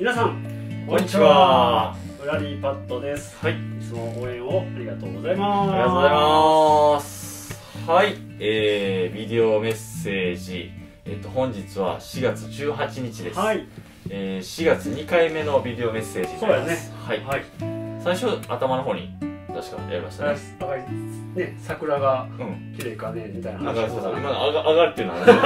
皆さんこんにちは。 ブラリーパッドです。 はい、 いつも応援をありがとうございます。 ありがとうございます。はい、ビデオメッセージ。本日は4月18日です。はい。4月2回目のビデオメッセージになります。そうやね。はい。最初頭の方に確かやりましたね。 ね、桜が綺麗かねみたいな話を。 今の上がるっていうのは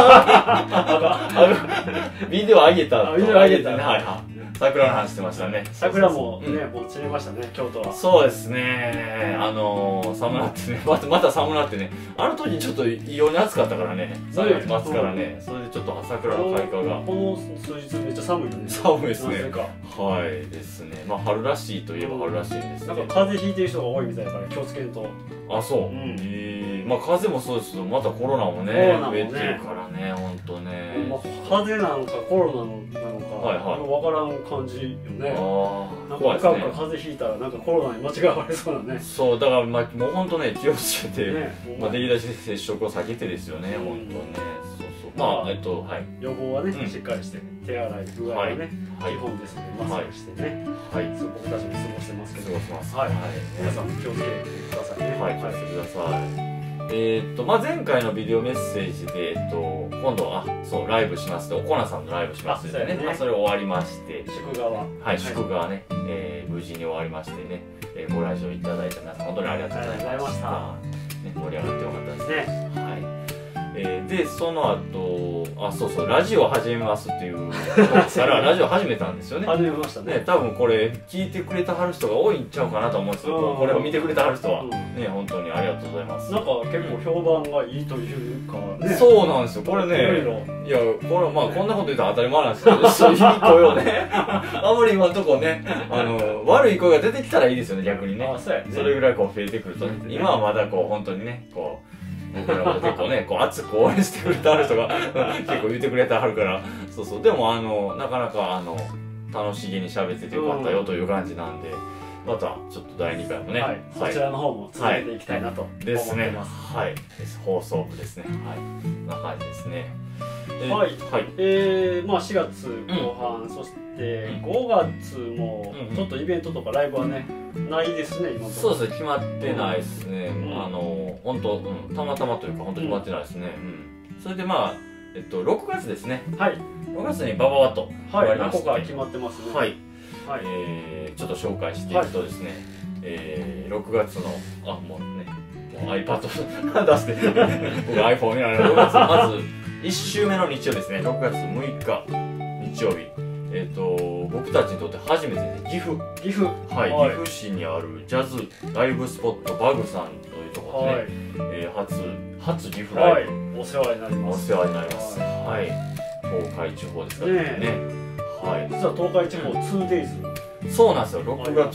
ビデオ上げた。 ビデオ上げた。 はい。桜の話してましたね。 桜もね、もう散りましたね、京都は。 そうですね。寒なってね、また寒なってね。あの時ちょっと異様に暑かったからね。3月末からね、それでちょっと桜の開花が。 この数日めっちゃ寒いよね。 寒いですね。はいですね。まあ春らしいといえば春らしいんですけど。 なんか風邪ひいてる人が多いみたいだから気をつけんと。 あ、そう。まあ風邪もそうですけど、またコロナもね、増えてるからね、ほんとね。 風邪なのかコロナなのか、わからん感じよね。なんか風邪ひいたらなんかコロナに間違われそうなね。 そう、だからまあもうほんとね、気をつけて、まあできるだけ接触を避けてですよね、ほんとね。そうそう。まあ、はい。 予防はね、しっかりして、手洗い、具合はね、基本ですね。マスクしてね。はい。僕たちも過ごしてますけど。過ごしてます。はい。皆さんも気をつけてくださいね。 はい、気をつけてください。まあ前回のビデオメッセージで、今度は、そう、ライブしますって、おこなさんのライブしますってね、それ終わりまして、 祝賀は。 はい、祝賀はね、無事に終わりましてね、ご来場いただいた皆さん、本当にありがとうございました。ね、盛り上がってよかったですね。はい。で、その後、そうそう、ラジオを始めますっていうからラジオ始めたんですよね。 始めましたね。 多分これ聞いてくれたはる人が多いんちゃうかなと思うんですけど、これを見てくれたはる人はね、本当にありがとうございます。 なんか結構評判がいいというかね。 そうなんですよ。これね、いや、これまあこんなこと言ったら当たり前なんですけど、そういう声をね、あんまり今のとこね、悪い声が出てきたらいいですよね、逆にね。それぐらいこう増えてくるとね。今はまだこう本当にね、こう。僕らも結構ね、こう熱く応援してくれた人が結構言ってくれてはるから、そうそう、でもなかなか楽しげに喋っててよかったよという感じなんで、またちょっと第2回もね、 そちらの方も続けていきたいなと思ってます。 ですね。はい。放送部ですね。はい。こんな感じですね。 はい。まあ4月後半、そして5月もちょっとイベントとかライブはね、ないですね、今のところ。 そうですね、決まってないですね。本当、たまたまというか、本当決まってないですね。それでまあ、6月ですね。はい。6月にバババと決まりまして。何個か決まってますね。 はい。ちょっと紹介していくとですね、6月の、もうね、iPad 出して、僕 iPhone 見られる6月、まず1週目の日曜ですね、6月6日日曜日。僕たちにとって初めてで岐阜。岐阜市にあるジャズライブスポットバグさんというところでね、初岐阜ライブ。 お世話になります。 お世話になります。はい。東海地方ですからね。はい。 実は東海地方 2days。 そうなんですよ。6月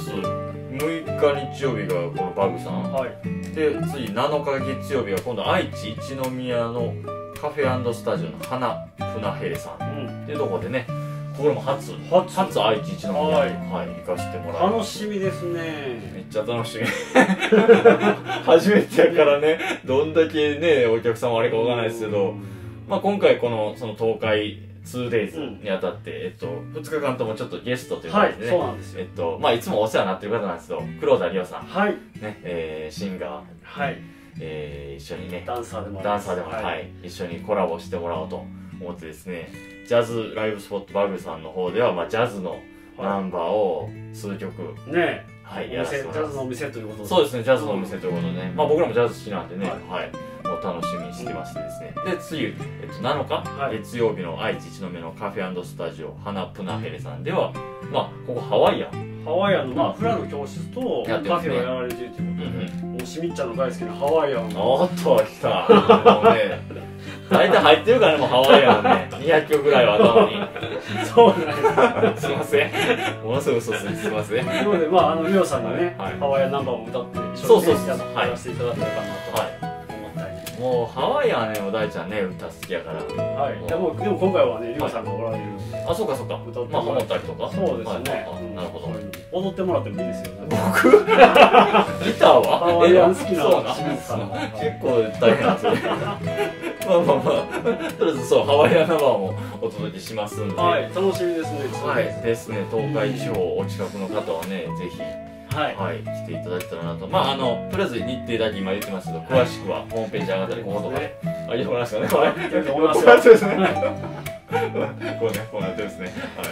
6日日曜日がこのバグさん。で、次7日月曜日は今度愛知一宮のカフェ&スタジオの花船平さんっていうところでね、これも初愛知一宮、行かしてもらう。 楽しみですね。 めっちゃ楽しみ。初めてやからね、どんだけね、お客さんもあれかわからないですけど、まあ今回その東海 2days にあたって、2日間ともちょっとゲストという感じでね、まあいつもお世話になってる方なんですけど、黒田理央さん、ね、シンガー、一緒にね、 ダンサーでも一緒にコラボしてもらおうと思ってですね、ジャズライブスポットバグさんの方では、まあ、ジャズのナンバーを数曲ね、 やらせてもらいます。 ジャズのお店ということで。 そうですね、ジャズのお店ということでね、まあ僕らもジャズ好きなんでね、もう楽しみにしてましてですね。で、次、7日、月曜日の愛知一宮のカフェ&スタジオ花プナヘレさんでは、まあここハワイアンのまあフラの教室とカフェをやられているということで、もうしみっちゃんの大好きなハワイアン。 おっと、来た。もうね、大体入ってるからね、もうハワイアンね。200曲ぐらいは頭に。 そうなんです。 すいません。ものすごい嘘ついてすいません。 なので、まあ、リオさんがね、ハワイアンナンバーを歌って一緒にやらせていただければなと思ったり。 もうハワイアンね、お大ちゃんね、歌好きやから。 でも今回はね、リオさんがおられる。 そうかそうか。まあ、ハモったりとか。 そうですね。 なるほど。 踊ってもらってもいいですよね。 僕ギターはハワイアン好きなそうなんです。結構大変なんですよね。 まあまあまあ、とりあえずそう、ハワイアンナバーもお届けしますんで、 はい、楽しみですね。 はいですね、東海地方お近くの方はね、ぜひ、はい、来ていただけたらなと。まあとりあえず日程だけ今言ってますけど、詳しくはホームページ上がったり、こことかで、あ、いいと思いますかね、これ。いいと思いますよ。そうですね。こうなってですね。はい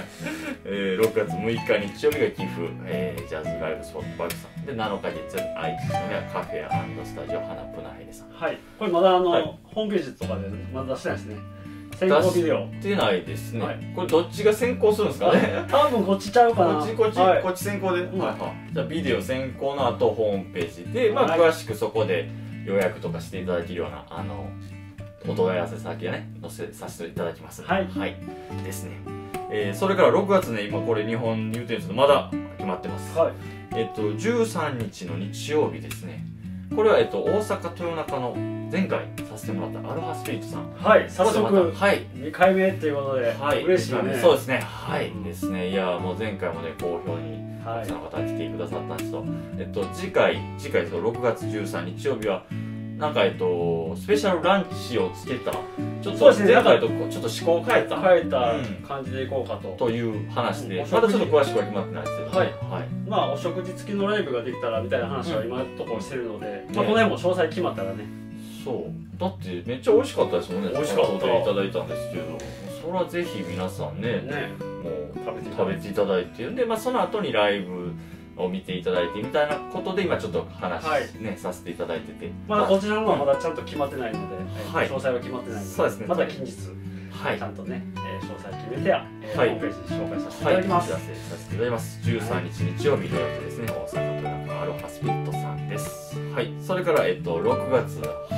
。6月6日日曜日が寄付、ジャズライブスポットバックさんで、7日月曜日愛知のねカフェ&スタジオ花プナヘレさん。 はい。これまだホームページとかでまだ出してないですね。先行ビデオ。 出てないですね。これどっちが先行するんですかね。 多分こっちちゃうかな。 こっち先行で。じゃあビデオ先行の後ホームページで、まあ詳しくそこで予約とかしていただけるようなお問い合わせ先がね載せさせていただきます。はい。ですね。それから6月ね、今これ日本に言うてるんですけど、まだ決まってます。はい。13日の日曜日ですね。これは大阪豊中の前回させてもらったアロハスピリットさん。はい、早速2回目ということで、嬉しいね。そうですね。はいですね。いやもう前回もね好評にたくさんの方が来てくださったんですけど、次回6月13日曜日はなんかスペシャルランチをつけた、ちょっと前回とちょっと趣向を変えた感じでいこうかという話で、まだちょっと詳しくは決まってないですけど、まあお食事付きのライブができたらみたいな話は今のところしてるので、この辺も詳細決まったらね。そうだってめっちゃ美味しかったですもんね。美味しかった。いただいたんですけど、それはぜひ皆さんねもう食べていただいて、でまあその後にライブを見ていただいてみたいなことで今ちょっと話ねさせていただいてて、まだこちらの方はまだちゃんと決まってないので、詳細は決まってないので、そうですね、また近日ちゃんとね詳細決めてホームページで紹介させていただきます。お知らせさせていただきます。13日日曜日の予定ですね。大阪豊中アロハスピリットさんです。はい。それから6月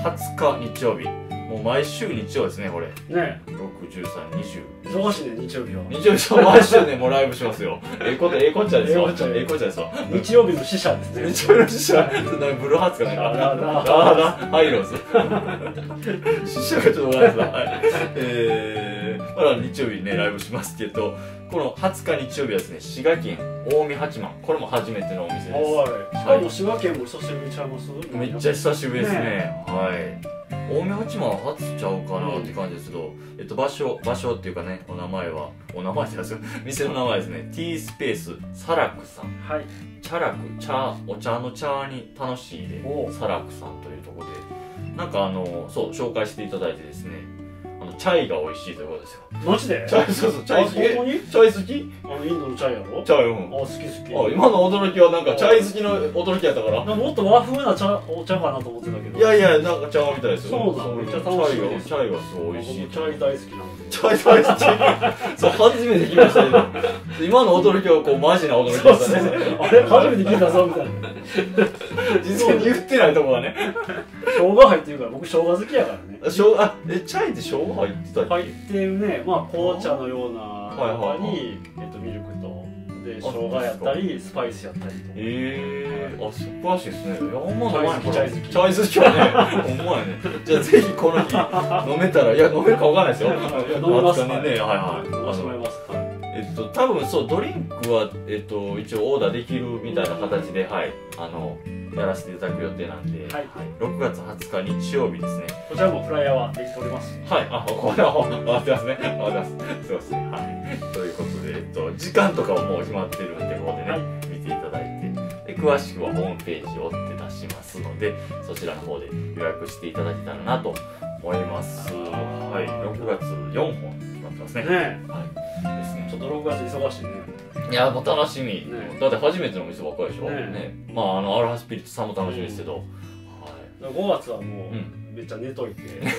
20日日曜日、もう毎週日曜ですね、これ。ね。6、13、20。忙しいね、日曜日は。日曜日は毎週ね、もうライブしますよ。ええこっちゃですよ。ええこっちゃですわ。日曜日の死者ですね。日曜日の死者。ブルーハーツかなんか。ハイローズ。死者がちょっとごめんなさい。まだ日曜日ね、ライブしますけど、この20日日曜日はですね、滋賀県近江八幡、これも初めてのお店です。しかも滋賀県も久しぶりちゃいます？めっちゃ久しぶりですね。はい。近江八幡は初ちゃうかなって感じですけど、場所っていうかね、お名前じゃないですよ。店の名前ですね。T スペースサラクさん。はい。チャラク、お茶の茶に楽しいで、サラクさんというところで、なんかそう、紹介していただいてですね、チャイが美味しいということですよ。マジで？そうそう、チャイ好き？チャイ好き？インドのチャイやろ？チャイ、好き。今の驚きはなんかチャイ好きの驚きやったから。もっと和風なお茶かなと思ってたけど。いや、なんか茶みたいですよ。そうなの、めっちゃ楽しいです。チャイがすごい美味しい。チャイ大好きなんで。チャイ大好き？そう、初めて聞きましたけど。今の驚きはこうマジな驚きでしたね。あれ初めて聞いたぞみたいな。実際に言ってないとこがね。生姜入ってるから、僕生姜好きやからね。チャイって生姜入ってたっけ？入ってるね。まあ紅茶のような中にミルクとで生姜やったりスパイスやったりと。あ、素晴らしいですね。いや、ほんまチャイ好き。チャイ好きはね、ほんまやね。じゃあぜひこの日飲めたら、いや飲めるかわかんないですよ。飲めますね。飲めます。多分そうドリンクは一応オーダーできるみたいな形でやらせていただく予定なんで、6月20日日曜日ですね。こちらもフライヤーはできております。はい、これは回ってますね。回ってます。そうですね。はい。ということで時間とかはもう決まってるんでここでね見ていただいて、詳しくはホームページを追って出しますので、そちらの方で予約していただけたらなと思います。はい、6月4本決まってますね。はい。ですね。ちょっと6月忙しいね。いやもう楽しみ。だって初めてのお店ばっかりでしょ。ね。まあアロハスピリットさんも楽しみですけど。はい。5月はもうめっちゃ寝といて。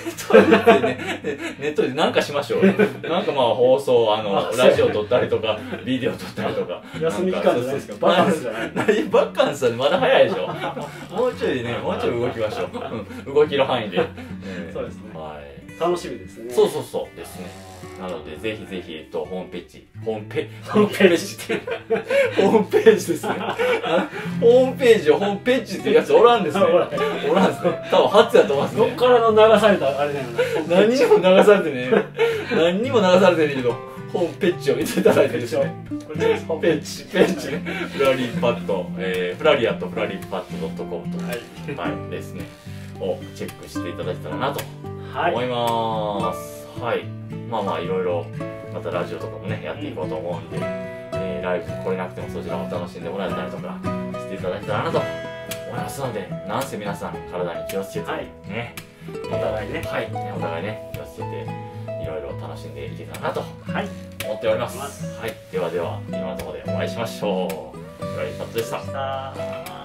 寝といてなんかしましょう。なんかまあ放送ラジオ撮ったりとかビデオ撮ったりとか。休み期間じゃないですか。バカンスじゃない。バカンスはまだ早いでしょ。もうちょい動きましょう。動きの範囲で。そうですね。はい。楽しみですね。そうですね。なのでぜひぜひホームページってホームページですね。ホームページをホームページっていうやつおらんですね。おらんですね。多分初やと思いますね。どっからの流されたあれだよね。何にも流されてねえけどホームページを見ていただいてるでしょ。これページね。フラリーパッドフラリアットフラリーパッド.comとはいですねをチェックしていただけたらなと思います。はい。まあまあいろいろまたラジオとかもねやっていこうと思うんで、ライブ来れなくてもそちらも楽しんでもらえたりとかしていただけたらなと思いますので、なんせ皆さん体に気をつけてね、 お互いね、 はい、お互いね気をつけていろいろ楽しんでいけたらなと思っております。はい、ではでは今のところでお会いしましょう。フライパットでした。